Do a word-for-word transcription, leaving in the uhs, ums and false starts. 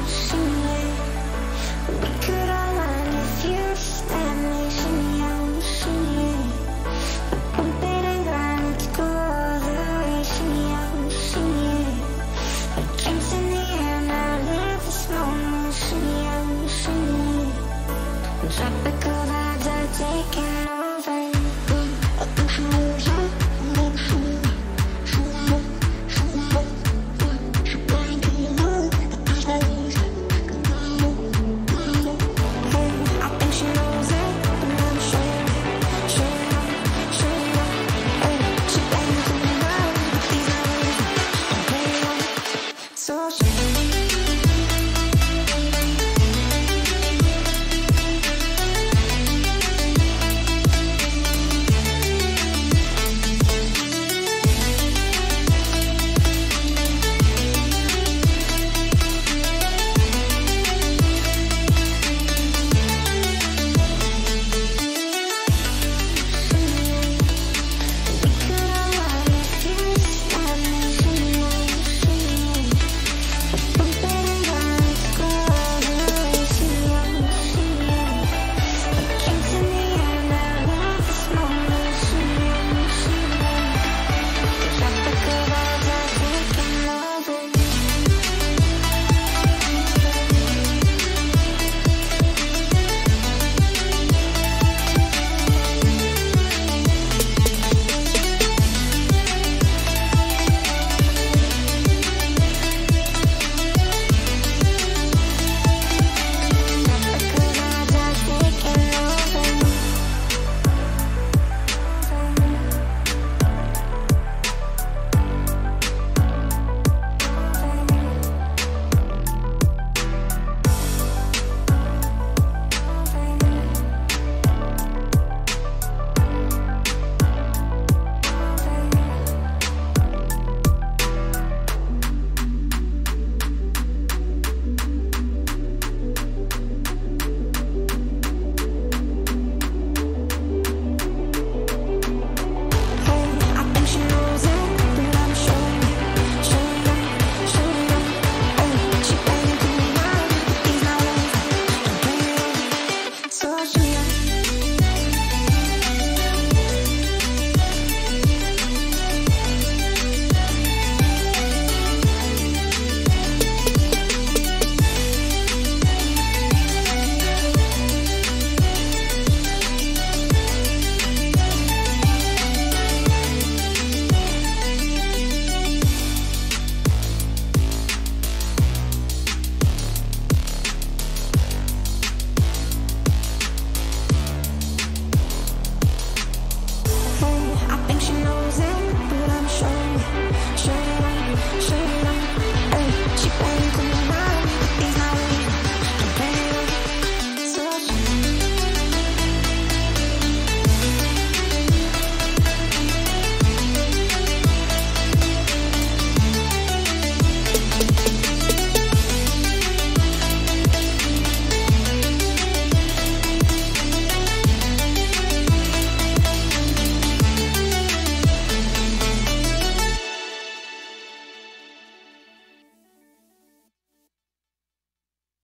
ocean, yeah. We could align if you just let me. Shimmy ocean, yeah. Bump it and grind, let's go all the way. Shimmy ocean, yeah. Our drinks in the air, now live this moment. Shimmy ocean, yeah. Tropical vibes are taking over.